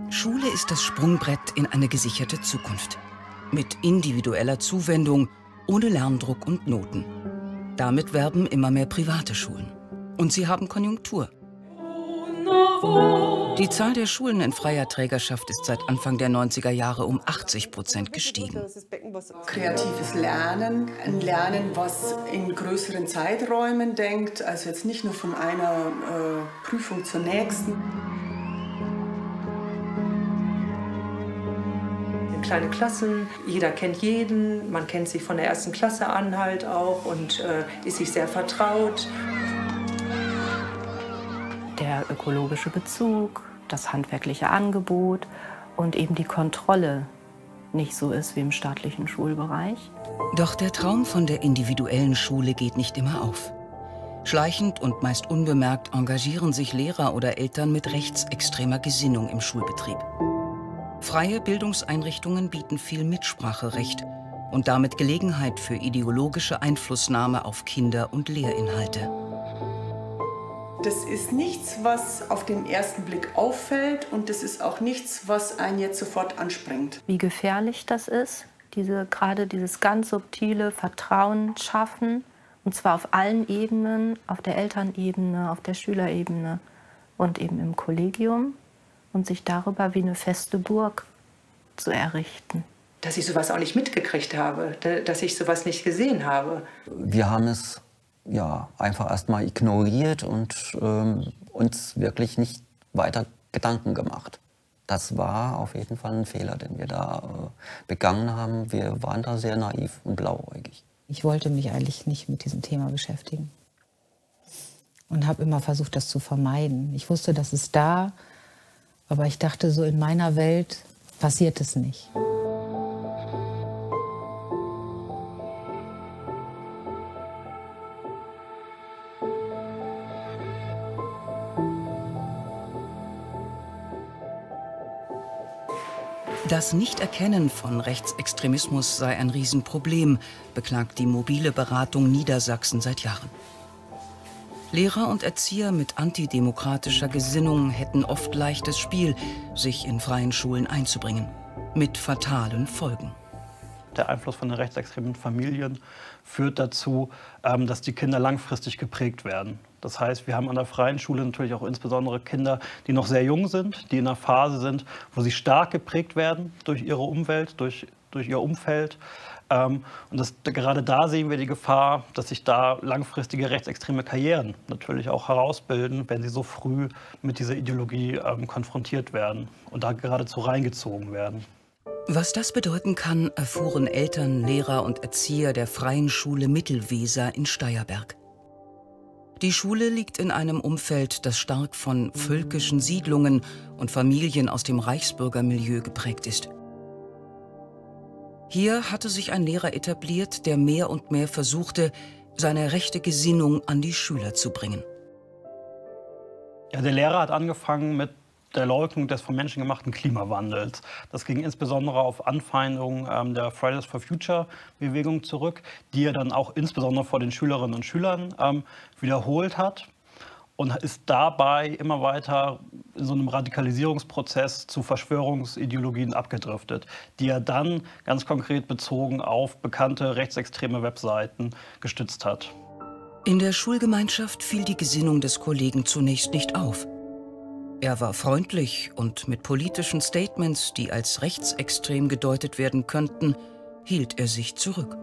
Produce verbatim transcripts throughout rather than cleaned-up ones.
Schule ist das Sprungbrett in eine gesicherte Zukunft. Mit individueller Zuwendung, ohne Lerndruck und Noten. Damit werben immer mehr private Schulen. Und sie haben Konjunktur. Die Zahl der Schulen in freier Trägerschaft ist seit Anfang der neunziger Jahre um achtzig Prozent gestiegen. Kreatives Lernen, ein Lernen, was in größeren Zeiträumen denkt, also jetzt nicht nur von einer äh, Prüfung zur nächsten. Kleine Klassen, jeder kennt jeden, man kennt sich von der ersten Klasse an halt auch und äh, ist sich sehr vertraut. Der ökologische Bezug, das handwerkliche Angebot und eben die Kontrolle nicht so ist wie im staatlichen Schulbereich. Doch der Traum von der individuellen Schule geht nicht immer auf. Schleichend und meist unbemerkt engagieren sich Lehrer oder Eltern mit rechtsextremer Gesinnung im Schulbetrieb. Freie Bildungseinrichtungen bieten viel Mitspracherecht und damit Gelegenheit für ideologische Einflussnahme auf Kinder- und Lehrinhalte. Das ist nichts, was auf den ersten Blick auffällt, und das ist auch nichts, was einen jetzt sofort anspringt. Wie gefährlich das ist, diese, gerade dieses ganz subtile Vertrauen schaffen, und zwar auf allen Ebenen, auf der Elternebene, auf der Schülerebene und eben im Kollegium, und sich darüber wie eine feste Burg zu errichten. Dass ich sowas auch nicht mitgekriegt habe, dass ich sowas nicht gesehen habe. Wir haben es ja, einfach erstmal ignoriert und ähm, uns wirklich nicht weiter Gedanken gemacht. Das war auf jeden Fall ein Fehler, den wir da äh, begangen haben. Wir waren da sehr naiv und blauäugig. Ich wollte mich eigentlich nicht mit diesem Thema beschäftigen und habe immer versucht, das zu vermeiden. Ich wusste, das ist da, aber ich dachte, so in meiner Welt passiert es nicht. Das Nichterkennen von Rechtsextremismus sei ein Riesenproblem, beklagt die mobile Beratung Niedersachsen seit Jahren. Lehrer und Erzieher mit antidemokratischer Gesinnung hätten oft leichtes Spiel, sich in freien Schulen einzubringen. Mit fatalen Folgen. Der Einfluss von den rechtsextremen Familien führt dazu, dass die Kinder langfristig geprägt werden. Das heißt, wir haben an der freien Schule natürlich auch insbesondere Kinder, die noch sehr jung sind, die in einer Phase sind, wo sie stark geprägt werden durch ihre Umwelt, durch, durch ihr Umfeld. Und das, gerade da sehen wir die Gefahr, dass sich da langfristige rechtsextreme Karrieren natürlich auch herausbilden, wenn sie so früh mit dieser Ideologie ähm, konfrontiert werden und da geradezu reingezogen werden. Was das bedeuten kann, erfuhren Eltern, Lehrer und Erzieher der Freien Schule Mittelweser in Steyerberg. Die Schule liegt in einem Umfeld, das stark von völkischen Siedlungen und Familien aus dem Reichsbürgermilieu geprägt ist. Hier hatte sich ein Lehrer etabliert, der mehr und mehr versuchte, seine rechte Gesinnung an die Schüler zu bringen. Ja, der Lehrer hat angefangen mit der Leugnung des vom Menschen gemachten Klimawandels. Das ging insbesondere auf Anfeindungen ähm, der Fridays for Future-Bewegung zurück, die er dann auch insbesondere vor den Schülerinnen und Schülern ähm, wiederholt hat. Und ist dabei immer weiter in so einem Radikalisierungsprozess zu Verschwörungsideologien abgedriftet, die er dann ganz konkret bezogen auf bekannte rechtsextreme Webseiten gestützt hat. In der Schulgemeinschaft fiel die Gesinnung des Kollegen zunächst nicht auf. Er war freundlich und mit politischen Statements, die als rechtsextrem gedeutet werden könnten, hielt er sich zurück.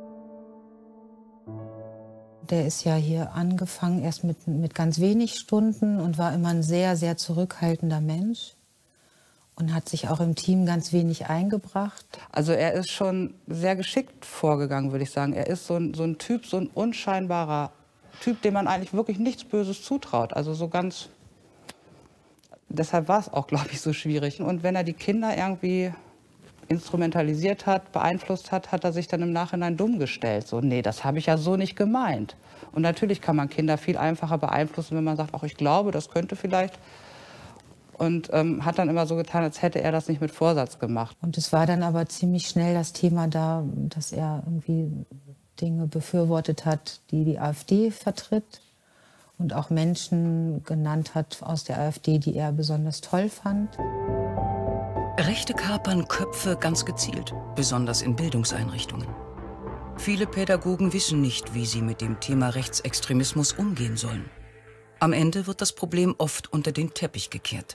Der ist ja hier angefangen erst mit, mit ganz wenig Stunden und war immer ein sehr, sehr zurückhaltender Mensch und hat sich auch im Team ganz wenig eingebracht. Also er ist schon sehr geschickt vorgegangen, würde ich sagen. Er ist so ein, so ein Typ, so ein unscheinbarer Typ, dem man eigentlich wirklich nichts Böses zutraut. Also so ganz... Deshalb war es auch, glaube ich, so schwierig. Und wenn er die Kinder irgendwie instrumentalisiert hat, beeinflusst hat, hat er sich dann im Nachhinein dumm gestellt. So, nee, das habe ich ja so nicht gemeint. Und natürlich kann man Kinder viel einfacher beeinflussen, wenn man sagt, ach, ich glaube, das könnte vielleicht. Und ähm, hat dann immer so getan, als hätte er das nicht mit Vorsatz gemacht. Und es war dann aber ziemlich schnell das Thema da, dass er irgendwie Dinge befürwortet hat, die die AfD vertritt. und auch Menschen genannt hat aus der AfD, die er besonders toll fand. Rechte kapern Köpfe ganz gezielt, besonders in Bildungseinrichtungen. Viele Pädagogen wissen nicht, wie sie mit dem Thema Rechtsextremismus umgehen sollen. Am Ende wird das Problem oft unter den Teppich gekehrt.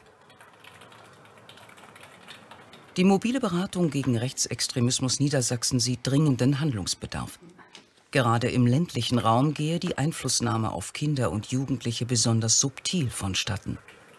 Die mobile Beratung gegen Rechtsextremismus Niedersachsen sieht dringenden Handlungsbedarf. Gerade im ländlichen Raum gehe die Einflussnahme auf Kinder und Jugendliche besonders subtil vonstatten.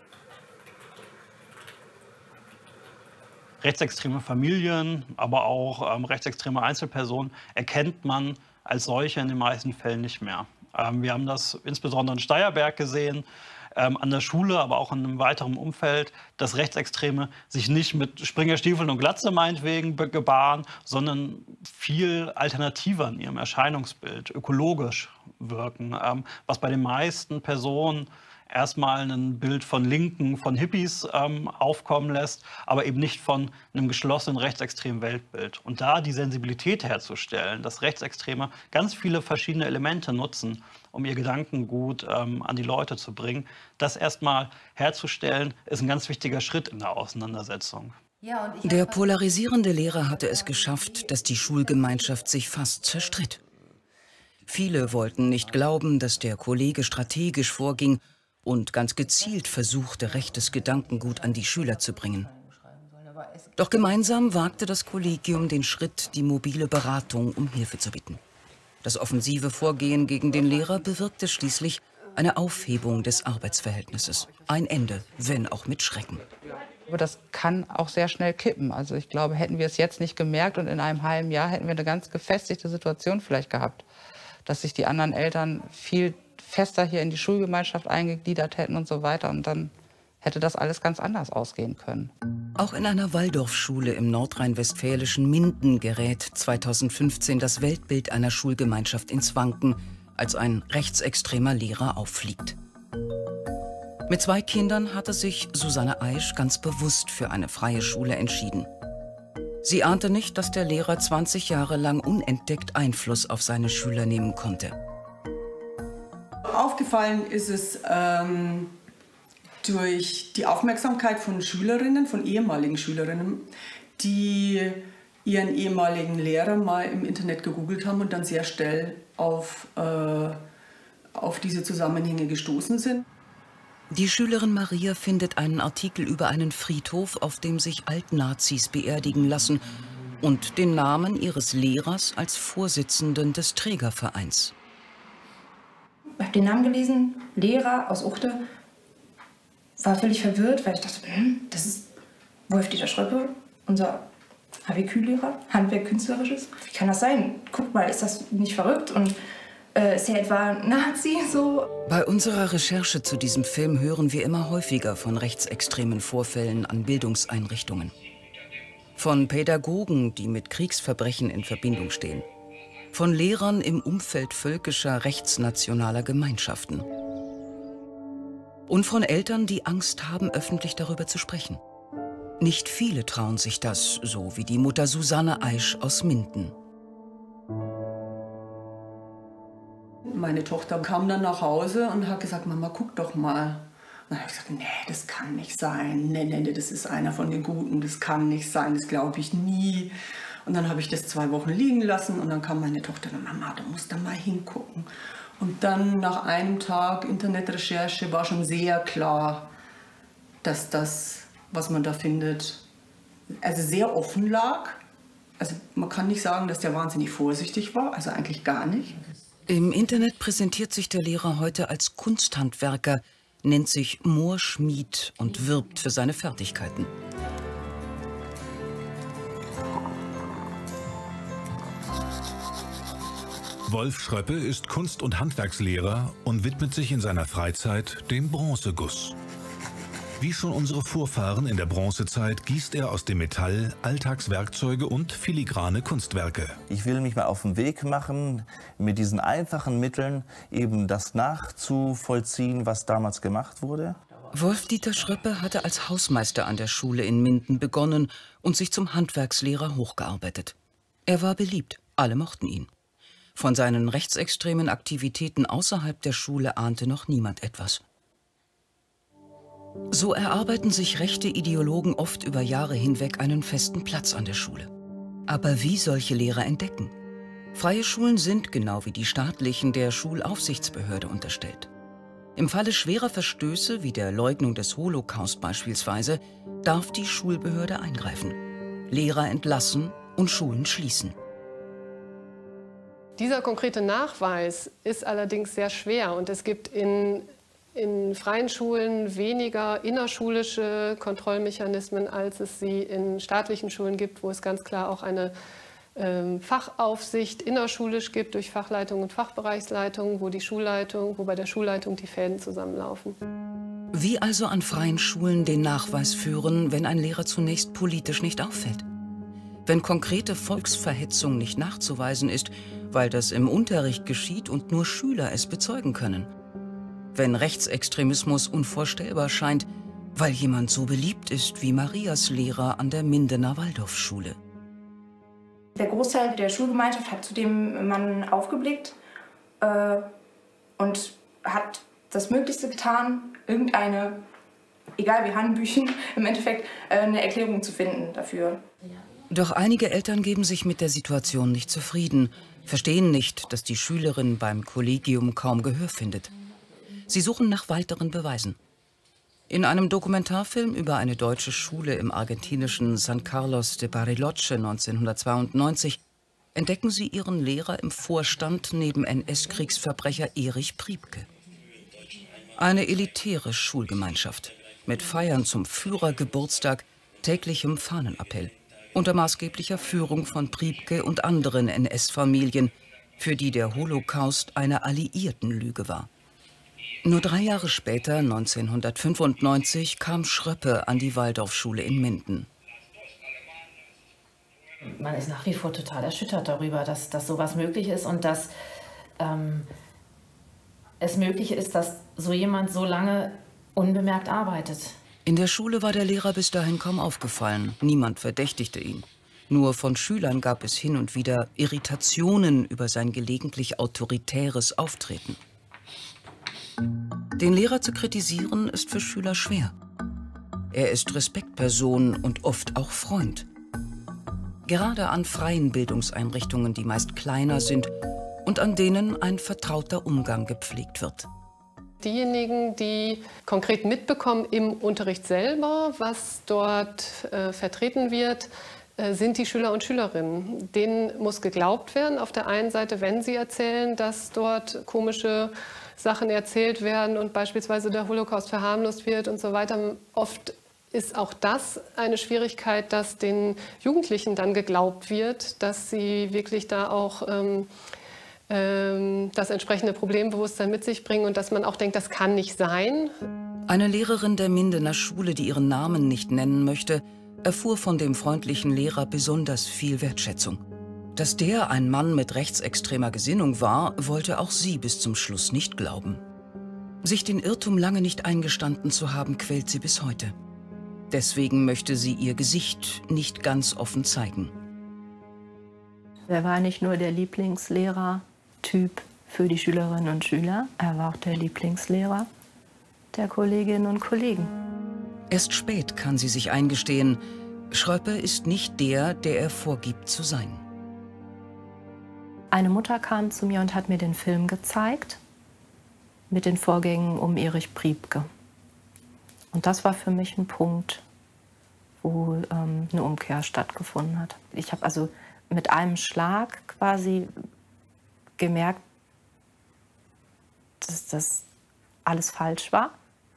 Rechtsextreme Familien, aber auch ähm, rechtsextreme Einzelpersonen erkennt man als solche in den meisten Fällen nicht mehr. Ähm, wir haben das insbesondere in Steyerberg gesehen, ähm, an der Schule, aber auch in einem weiteren Umfeld, dass Rechtsextreme sich nicht mit Springerstiefeln und Glatze meinetwegen gebaren, sondern viel alternativer in ihrem Erscheinungsbild, ökologisch wirken, ähm, was bei den meisten Personen erstmal ein Bild von Linken, von Hippies ähm, aufkommen lässt, aber eben nicht von einem geschlossenen rechtsextremen Weltbild. Und da die Sensibilität herzustellen, dass Rechtsextreme ganz viele verschiedene Elemente nutzen, um ihr Gedankengut ähm, an die Leute zu bringen, das erstmal herzustellen, ist ein ganz wichtiger Schritt in der Auseinandersetzung. Der polarisierende Lehrer hatte es geschafft, dass die Schulgemeinschaft sich fast zerstritt. Viele wollten nicht glauben, dass der Kollege strategisch vorging und ganz gezielt versuchte, rechtes Gedankengut an die Schüler zu bringen. Doch gemeinsam wagte das Kollegium den Schritt, die mobile Beratung um Hilfe zu bitten. Das offensive Vorgehen gegen den Lehrer bewirkte schließlich eine Aufhebung des Arbeitsverhältnisses. Ein Ende, wenn auch mit Schrecken. Aber das kann auch sehr schnell kippen. Also ich glaube, hätten wir es jetzt nicht gemerkt und in einem halben Jahr hätten wir eine ganz gefestigte Situation vielleicht gehabt, dass sich die anderen Eltern viel fester hier in die Schulgemeinschaft eingegliedert hätten und so weiter. Und dann hätte das alles ganz anders ausgehen können. Auch in einer Waldorfschule im nordrhein-westfälischen Minden gerät zweitausendfünfzehn das Weltbild einer Schulgemeinschaft ins Wanken, als ein rechtsextremer Lehrer auffliegt. Mit zwei Kindern hatte sich Susanne Eisch ganz bewusst für eine freie Schule entschieden. Sie ahnte nicht, dass der Lehrer zwanzig Jahre lang unentdeckt Einfluss auf seine Schüler nehmen konnte. Aufgefallen ist es ähm, durch die Aufmerksamkeit von Schülerinnen, von ehemaligen Schülerinnen, die ihren ehemaligen Lehrer mal im Internet gegoogelt haben und dann sehr schnell auf, äh, auf diese Zusammenhänge gestoßen sind. Die Schülerin Maria findet einen Artikel über einen Friedhof, auf dem sich Altnazis beerdigen lassen, und den Namen ihres Lehrers als Vorsitzenden des Trägervereins. Ich habe den Namen gelesen, Lehrer aus Uchte, war völlig verwirrt, weil ich dachte, hm, das ist Wolf-Dieter Schröppe, unser H W Q-Lehrer, Handwerk Künstlerisches. Wie kann das sein? Guck mal, ist das nicht verrückt? Und äh, ist er etwa ein Nazi? So? Bei unserer Recherche zu diesem Film hören wir immer häufiger von rechtsextremen Vorfällen an Bildungseinrichtungen. Von Pädagogen, die mit Kriegsverbrechen in Verbindung stehen. Von Lehrern im Umfeld völkischer rechtsnationaler Gemeinschaften. Und von Eltern, die Angst haben, öffentlich darüber zu sprechen. Nicht viele trauen sich das, so wie die Mutter Susanne Eisch aus Minden. Meine Tochter kam dann nach Hause und hat gesagt, Mama, guck doch mal. Und dann habe ich gesagt, nee, das kann nicht sein. Nee, nee, nee, das ist einer von den Guten, das kann nicht sein, das glaube ich nie. Und dann habe ich das zwei Wochen liegen lassen und dann kam meine Tochter, Mama, du musst da mal hingucken. Und dann nach einem Tag Internetrecherche war schon sehr klar, dass das, was man da findet, also sehr offen lag. Also man kann nicht sagen, dass der wahnsinnig vorsichtig war, also eigentlich gar nicht. Im Internet präsentiert sich der Lehrer heute als Kunsthandwerker, nennt sich Moorschmied und wirbt für seine Fertigkeiten. Wolf Schröppe ist Kunst- und Handwerkslehrer und widmet sich in seiner Freizeit dem Bronzeguss. Wie schon unsere Vorfahren in der Bronzezeit gießt er aus dem Metall Alltagswerkzeuge und filigrane Kunstwerke. Ich will mich mal auf den Weg machen, mit diesen einfachen Mitteln eben das nachzuvollziehen, was damals gemacht wurde. Wolf-Dieter Schröppe hatte als Hausmeister an der Schule in Minden begonnen und sich zum Handwerkslehrer hochgearbeitet. Er war beliebt, alle mochten ihn. Von seinen rechtsextremen Aktivitäten außerhalb der Schule ahnte noch niemand etwas. So erarbeiten sich rechte Ideologen oft über Jahre hinweg einen festen Platz an der Schule. Aber wie solche Lehrer entdecken? Freie Schulen sind, genau wie die staatlichen, der Schulaufsichtsbehörde unterstellt. Im Falle schwerer Verstöße, wie der Leugnung des Holocaust beispielsweise, darf die Schulbehörde eingreifen, Lehrer entlassen und Schulen schließen. Dieser konkrete Nachweis ist allerdings sehr schwer und es gibt in, in freien Schulen weniger innerschulische Kontrollmechanismen, als es sie in staatlichen Schulen gibt, wo es ganz klar auch eine ähm, Fachaufsicht innerschulisch gibt durch Fachleitung und Fachbereichsleitung, wo die Schulleitung, wo bei der Schulleitung die Fäden zusammenlaufen. Wie also an freien Schulen den Nachweis führen, wenn ein Lehrer zunächst politisch nicht auffällt? Wenn konkrete Volksverhetzung nicht nachzuweisen ist, weil das im Unterricht geschieht und nur Schüler es bezeugen können. Wenn Rechtsextremismus unvorstellbar scheint, weil jemand so beliebt ist wie Marias Lehrer an der Mindener Waldorfschule. Der Großteil der Schulgemeinschaft hat zu dem Mann aufgeblickt äh, und hat das Möglichste getan, irgendeine, egal wie Hanebüchen, im Endeffekt äh, eine Erklärung zu finden dafür. Doch einige Eltern geben sich mit der Situation nicht zufrieden, verstehen nicht, dass die Schülerin beim Kollegium kaum Gehör findet. Sie suchen nach weiteren Beweisen. In einem Dokumentarfilm über eine deutsche Schule im argentinischen San Carlos de Bariloche neunzehnhundertzweiundneunzig entdecken sie ihren Lehrer im Vorstand neben N S-Kriegsverbrecher Erich Priebke. Eine elitäre Schulgemeinschaft mit Feiern zum Führergeburtstag, täglichem Fahnenappell, unter maßgeblicher Führung von Priebke und anderen N S-Familien, für die der Holocaust eine Alliiertenlüge war. Nur drei Jahre später, neunzehnhundertfünfundneunzig, kam Schröppe an die Waldorfschule in Minden. Man ist nach wie vor total erschüttert darüber, dass, dass sowas möglich ist und dass ähm, es möglich ist, dass so jemand so lange unbemerkt arbeitet. In der Schule war der Lehrer bis dahin kaum aufgefallen. Niemand verdächtigte ihn. Nur von Schülern gab es hin und wieder Irritationen über sein gelegentlich autoritäres Auftreten. Den Lehrer zu kritisieren ist für Schüler schwer. Er ist Respektperson und oft auch Freund. Gerade an freien Bildungseinrichtungen, die meist kleiner sind und an denen ein vertrauter Umgang gepflegt wird. Diejenigen, die konkret mitbekommen im Unterricht selber, was dort äh, vertreten wird, äh, sind die Schüler und Schülerinnen. Denen muss geglaubt werden, auf der einen Seite, wenn sie erzählen, dass dort komische Sachen erzählt werden und beispielsweise der Holocaust verharmlost wird und so weiter. Oft ist auch das eine Schwierigkeit, dass den Jugendlichen dann geglaubt wird, dass sie wirklich da auch ähm, ähm, das entsprechende Problembewusstsein mit sich bringen und dass man auch denkt, das kann nicht sein. Eine Lehrerin der Mindener Schule, die ihren Namen nicht nennen möchte, erfuhr von dem freundlichen Lehrer besonders viel Wertschätzung. Dass der ein Mann mit rechtsextremer Gesinnung war, wollte auch sie bis zum Schluss nicht glauben. Sich den Irrtum lange nicht eingestanden zu haben, quält sie bis heute. Deswegen möchte sie ihr Gesicht nicht ganz offen zeigen. Er war nicht nur der Lieblingslehrer-Typ für die Schülerinnen und Schüler, er war auch der Lieblingslehrer der Kolleginnen und Kollegen. Erst spät kann sie sich eingestehen, Schröppe ist nicht der, der er vorgibt zu sein. Eine Mutter kam zu mir und hat mir den Film gezeigt mit den Vorgängen um Erich Priebke. Und das war für mich ein Punkt, wo ähm, eine Umkehr stattgefunden hat. Ich habe also mit einem Schlag quasi gemerkt, dass das alles falsch war.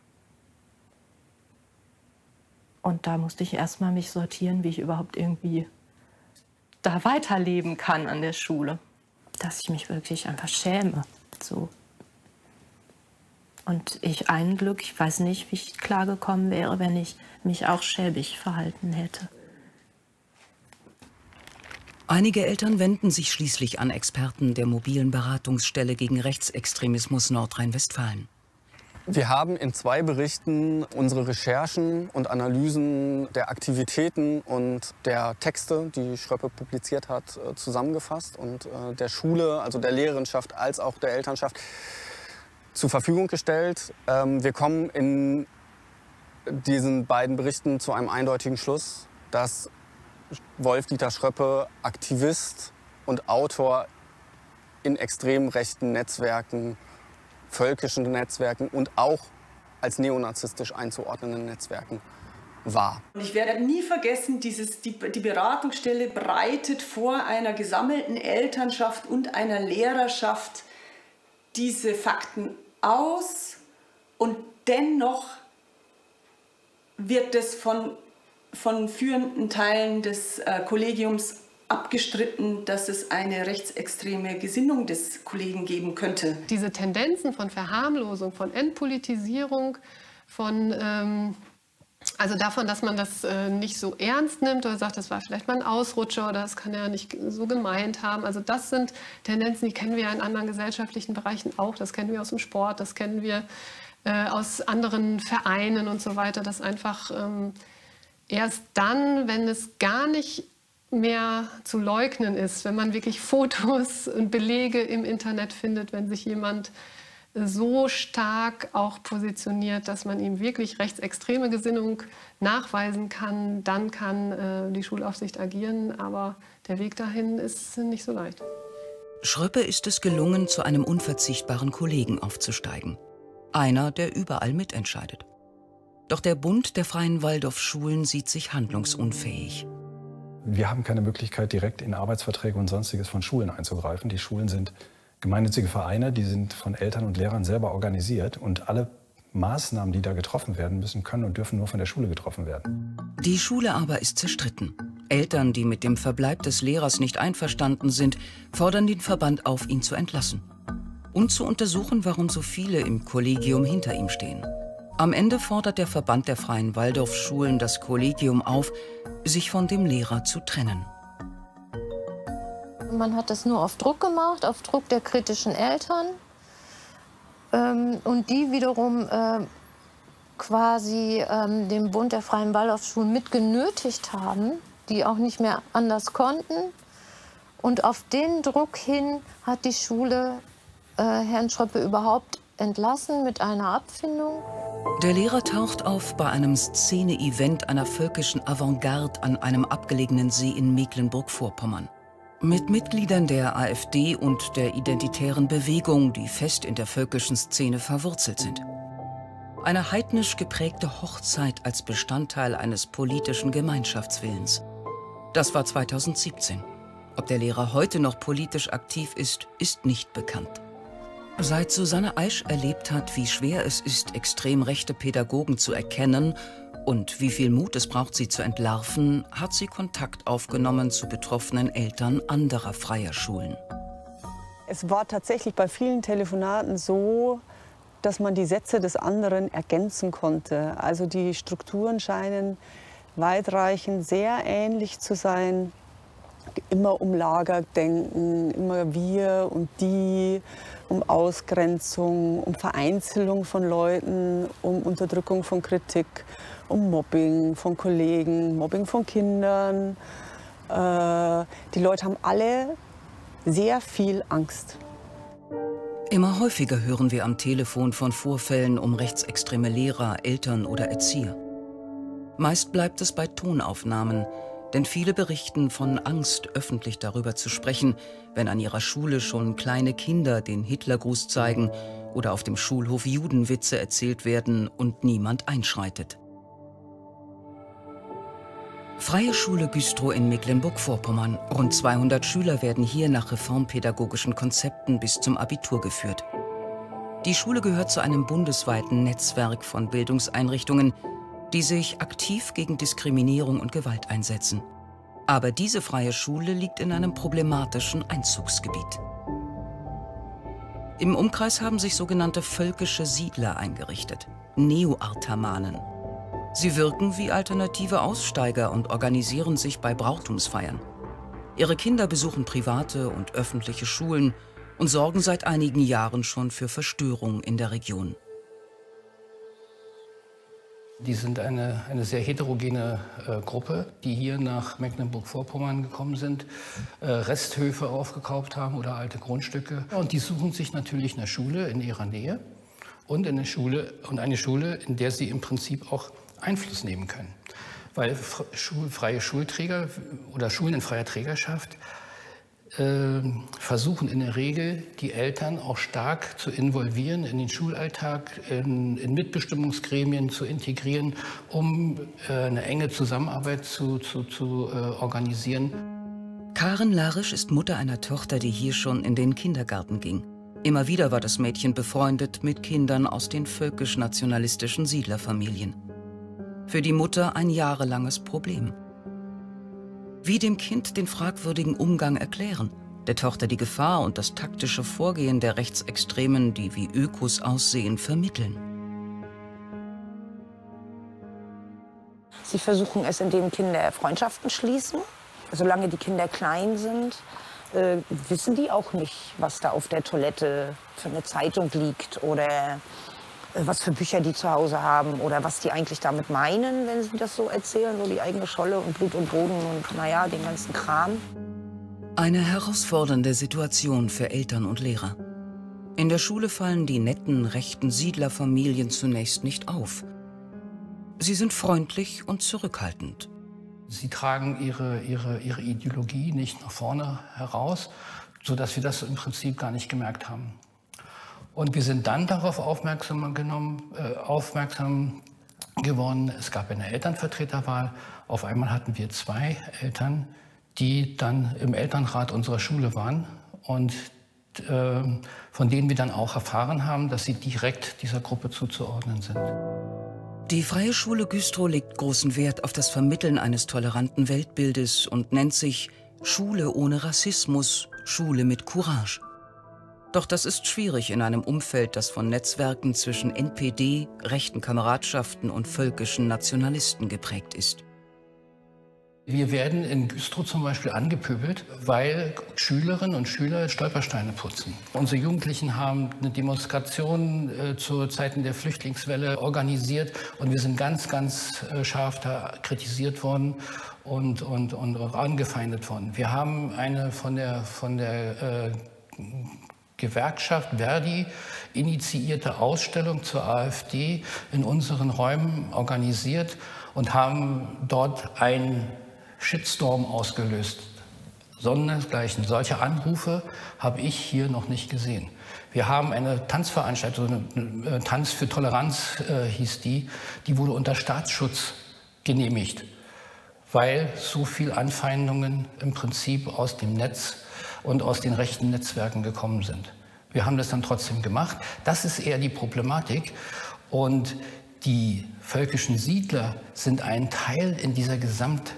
Und da musste ich erstmal mich sortieren, wie ich überhaupt irgendwie da weiterleben kann an der Schule. Dass ich mich wirklich einfach schäme. So. Und ich ein Glück, ich weiß nicht, wie ich klargekommen wäre, wenn ich mich auch schäbig verhalten hätte. Einige Eltern wenden sich schließlich an Experten der mobilen Beratungsstelle gegen Rechtsextremismus Nordrhein-Westfalen. Wir haben in zwei Berichten unsere Recherchen und Analysen der Aktivitäten und der Texte, die Schröppe publiziert hat, zusammengefasst und der Schule, also der Lehrerinnenschaft als auch der Elternschaft zur Verfügung gestellt. Wir kommen in diesen beiden Berichten zu einem eindeutigen Schluss, dass Wolf-Dieter Schröppe Aktivist und Autor in extrem rechten Netzwerken, völkischen Netzwerken und auch als neonazistisch einzuordnenden Netzwerken war. Ich werde nie vergessen, dieses, die, die Beratungsstelle breitet vor einer gesammelten Elternschaft und einer Lehrerschaft diese Fakten aus und dennoch wird es von, von führenden Teilen des äh, Kollegiums abgestritten, dass es eine rechtsextreme Gesinnung des Kollegen geben könnte. Diese Tendenzen von Verharmlosung, von Entpolitisierung, von, ähm, also davon, dass man das äh, nicht so ernst nimmt oder sagt, das war vielleicht mal ein Ausrutscher oder das kann er nicht so gemeint haben. Also das sind Tendenzen, die kennen wir ja in anderen gesellschaftlichen Bereichen auch. Das kennen wir aus dem Sport, das kennen wir äh, aus anderen Vereinen und so weiter. Dass einfach ähm, erst dann, wenn es gar nicht mehr zu leugnen ist, wenn man wirklich Fotos und Belege im Internet findet, wenn sich jemand so stark auch positioniert, dass man ihm wirklich rechtsextreme Gesinnung nachweisen kann, dann kann äh, die Schulaufsicht agieren, aber der Weg dahin ist nicht so leicht. Schröppe ist es gelungen, zu einem unverzichtbaren Kollegen aufzusteigen. Einer, der überall mitentscheidet. Doch der Bund der Freien Waldorfschulen sieht sich handlungsunfähig. Wir haben keine Möglichkeit, direkt in Arbeitsverträge und Sonstiges von Schulen einzugreifen. Die Schulen sind gemeinnützige Vereine, die sind von Eltern und Lehrern selber organisiert. Und alle Maßnahmen, die da getroffen werden, müssen, können und dürfen nur von der Schule getroffen werden. Die Schule aber ist zerstritten. Eltern, die mit dem Verbleib des Lehrers nicht einverstanden sind, fordern den Verband auf, ihn zu entlassen. Und zu untersuchen, warum so viele im Kollegium hinter ihm stehen. Am Ende fordert der Verband der Freien Waldorfschulen das Kollegium auf, sich von dem Lehrer zu trennen. Man hat das nur auf Druck gemacht, auf Druck der kritischen Eltern. Ähm, und die wiederum äh, quasi ähm, den Bund der Freien Waldorfschulen mit genötigt haben, die auch nicht mehr anders konnten. Und auf den Druck hin hat die Schule äh, Herrn Schröppe überhaupt entlassen mit einer Abfindung. Der Lehrer taucht auf bei einem Szene-Event einer völkischen Avantgarde an einem abgelegenen See in Mecklenburg-Vorpommern. Mit Mitgliedern der AfD und der Identitären Bewegung, die fest in der völkischen Szene verwurzelt sind. Eine heidnisch geprägte Hochzeit als Bestandteil eines politischen Gemeinschaftswillens. Das war zweitausendsiebzehn. Ob der Lehrer heute noch politisch aktiv ist, ist nicht bekannt. Seit Susanne Eisch erlebt hat, wie schwer es ist, extrem rechte Pädagogen zu erkennen und wie viel Mut es braucht, sie zu entlarven, hat sie Kontakt aufgenommen zu betroffenen Eltern anderer freier Schulen. Es war tatsächlich bei vielen Telefonaten so, dass man die Sätze des anderen ergänzen konnte. Also die Strukturen scheinen weitreichend sehr ähnlich zu sein. Immer um Lagerdenken, immer wir und die, um Ausgrenzung, um Vereinzelung von Leuten, um Unterdrückung von Kritik, um Mobbing von Kollegen, Mobbing von Kindern. Äh, die Leute haben alle sehr viel Angst. Immer häufiger hören wir am Telefon von Vorfällen um rechtsextreme Lehrer, Eltern oder Erzieher. Meist bleibt es bei Tonaufnahmen, denn viele berichten von Angst, öffentlich darüber zu sprechen, wenn an ihrer Schule schon kleine Kinder den Hitlergruß zeigen oder auf dem Schulhof Judenwitze erzählt werden und niemand einschreitet. Freie Schule Güstrow in Mecklenburg-Vorpommern. Rund zweihundert Schüler werden hier nach reformpädagogischen Konzepten bis zum Abitur geführt. Die Schule gehört zu einem bundesweiten Netzwerk von Bildungseinrichtungen, die sich aktiv gegen Diskriminierung und Gewalt einsetzen. Aber diese freie Schule liegt in einem problematischen Einzugsgebiet. Im Umkreis haben sich sogenannte völkische Siedler eingerichtet, Neo-Artamanen. Sie wirken wie alternative Aussteiger und organisieren sich bei Brauchtumsfeiern. Ihre Kinder besuchen private und öffentliche Schulen und sorgen seit einigen Jahren schon für Verstörung in der Region. Die sind eine, eine sehr heterogene äh, Gruppe, die hier nach Mecklenburg-Vorpommern gekommen sind, äh, Resthöfe aufgekauft haben oder alte Grundstücke. Und die suchen sich natürlich eine Schule in ihrer Nähe und eine Schule, und eine Schule, in der sie im Prinzip auch Einfluss nehmen können. Weil Schul, freie Schulträger oder Schulen in freier Trägerschaft äh, versuchen in der Regel, die Eltern auch stark zu involvieren in den Schulalltag, in, in Mitbestimmungsgremien zu integrieren, um äh, eine enge Zusammenarbeit zu, zu, zu äh, organisieren. Karen Larisch ist Mutter einer Tochter, die hier schon in den Kindergarten ging. Immer wieder war das Mädchen befreundet mit Kindern aus den völkisch-nationalistischen Siedlerfamilien. Für die Mutter ein jahrelanges Problem. Wie dem Kind den fragwürdigen Umgang erklären, der Tochter die Gefahr und das taktische Vorgehen der Rechtsextremen, die wie Ökos aussehen, vermitteln. Sie versuchen es, indem Kinder Freundschaften schließen. Solange die Kinder klein sind, äh, wissen die auch nicht, was da auf der Toilette für eine Zeitung liegt oder äh, was für Bücher die zu Hause haben oder was die eigentlich damit meinen, wenn sie das so erzählen, so die eigene Scholle und Blut und Boden und naja, den ganzen Kram. Eine herausfordernde Situation für Eltern und Lehrer. In der Schule fallen die netten, rechten Siedlerfamilien zunächst nicht auf. Sie sind freundlich und zurückhaltend. Sie tragen ihre, ihre, ihre Ideologie nicht nach vorne heraus, sodass wir das im Prinzip gar nicht gemerkt haben. Und wir sind dann darauf aufmerksam, genommen, äh, aufmerksam geworden, es gab eine Elternvertreterwahl. Auf einmal hatten wir zwei Eltern, die dann im Elternrat unserer Schule waren und äh, von denen wir dann auch erfahren haben, dass sie direkt dieser Gruppe zuzuordnen sind. Die Freie Schule Güstrow legt großen Wert auf das Vermitteln eines toleranten Weltbildes und nennt sich Schule ohne Rassismus, Schule mit Courage. Doch das ist schwierig in einem Umfeld, das von Netzwerken zwischen N P D, rechten Kameradschaften und völkischen Nationalisten geprägt ist. Wir werden in Güstrow zum Beispiel angepöbelt, weil Schülerinnen und Schüler Stolpersteine putzen. Unsere Jugendlichen haben eine Demonstration äh, zu Zeiten der Flüchtlingswelle organisiert und wir sind ganz, ganz äh, scharf da kritisiert worden und, und, und auch angefeindet worden. Wir haben eine von der, von der äh, Gewerkschaft Verdi initiierte Ausstellung zur AfD in unseren Räumen organisiert und haben dort ein Shitstorm ausgelöst. Sondergleichen. Solche Anrufe habe ich hier noch nicht gesehen. Wir haben eine Tanzveranstaltung, eine Tanz für Toleranz äh, hieß die, die wurde unter Staatsschutz genehmigt, weil so viel Anfeindungen im Prinzip aus dem Netz und aus den rechten Netzwerken gekommen sind. Wir haben das dann trotzdem gemacht. Das ist eher die Problematik. Und die völkischen Siedler sind ein Teil in dieser Gesamtszene.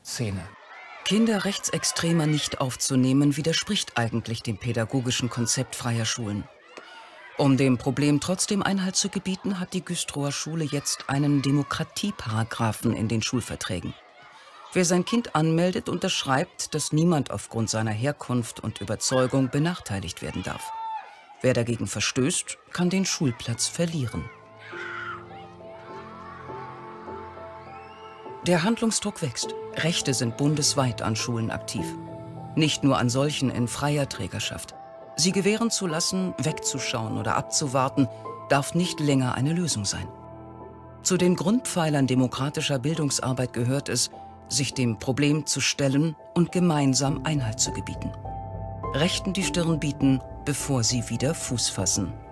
Kinder Rechtsextremer nicht aufzunehmen, widerspricht eigentlich dem pädagogischen Konzept freier Schulen. Um dem Problem trotzdem Einhalt zu gebieten, hat die Güstrower Schule jetzt einen Demokratieparagraphen in den Schulverträgen. Wer sein Kind anmeldet, unterschreibt, dass niemand aufgrund seiner Herkunft und Überzeugung benachteiligt werden darf. Wer dagegen verstößt, kann den Schulplatz verlieren. Der Handlungsdruck wächst. Rechte sind bundesweit an Schulen aktiv. Nicht nur an solchen in freier Trägerschaft. Sie gewähren zu lassen, wegzuschauen oder abzuwarten, darf nicht länger eine Lösung sein. Zu den Grundpfeilern demokratischer Bildungsarbeit gehört es, sich dem Problem zu stellen und gemeinsam Einhalt zu gebieten. Rechten die Stirn bieten, bevor sie wieder Fuß fassen.